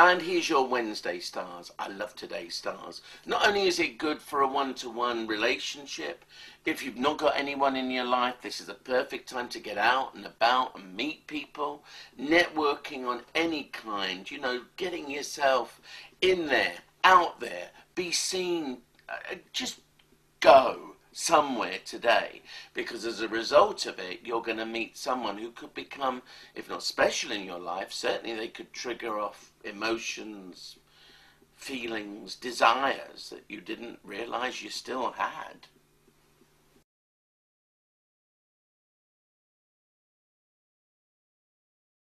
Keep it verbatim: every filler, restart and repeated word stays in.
And here's your Wednesday stars. I love today's stars. Not only is it good for a one-to-one relationship, if you've not got anyone in your life, this is a perfect time to get out and about and meet people. Networking on any kind, you know, getting yourself in there, out there, be seen, uh, just go somewhere today, because as a result of it you're going to meet someone who could become, if not special in your life, certainly they could trigger off emotions, feelings, desires that you didn't realize you still had.